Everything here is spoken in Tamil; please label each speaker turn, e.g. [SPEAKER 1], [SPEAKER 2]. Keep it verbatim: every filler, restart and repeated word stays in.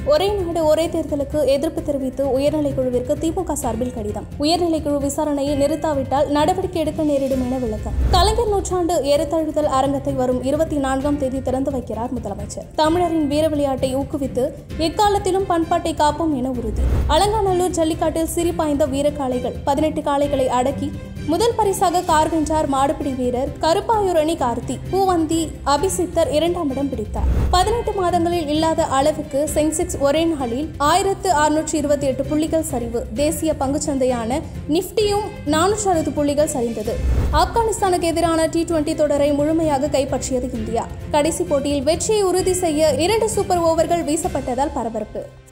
[SPEAKER 1] ஒரே நாடு ஒரே தேர்தலுக்கு எதிர்ப்பு தெரிவித்து உயர்நிலைக்குழுவிற்கு திமுக சார்பில் கடிதம். உயர்நிலைக்குழு விசாரணையை நிறுத்தாவிட்டால் நடவடிக்கை எடுக்க நேரிடும் என விளக்கம். கலைஞர் நூற்றாண்டு ஏறுதழுவுதல் அரங்கத்தை வரும் இருபத்தி நான்காம் தேதி திறந்து வைக்கிறார் முதலமைச்சர். தமிழரின் வீர விளையாட்டை ஊக்குவித்து எக்காலத்திலும் பண்பாட்டை காப்போம் என உறுதி. அலங்காநல்லூர் ஜல்லிக்காட்டில் சிரிப்பாய்ந்த வீரக்காளைகள் பதினெட்டு காளைகளை அடக்கி முதல் பரிசாக கார் வென்றார் மாடுபிடி வீரர் கருப்பாயூரணி கார்த்தி. பூவந்தி அபிசித்தர் இரண்டாம் இடம் பிடித்தார். பதினெட்டு மாதங்களில் இல்லாத அளவுக்கு சென்செக்ஸ் ஒரே நாளில் ஆயிரத்து அறுநூற்றி இருபத்தி எட்டு புள்ளிகள் சரிவு. தேசிய பங்குச்சந்தையான நிப்டியும் நானூற்று அறுபது புள்ளிகள் சரிந்தது. ஆப்கானிஸ்தானுக்கு எதிரான டி டுவெண்டி தொடரை முழுமையாக கைப்பற்றியது இந்தியா. கடைசி போட்டியில் வெற்றியை உறுதி செய்ய இரண்டு சூப்பர் ஓவர்கள் வீசப்பட்டதால் பரபரப்பு.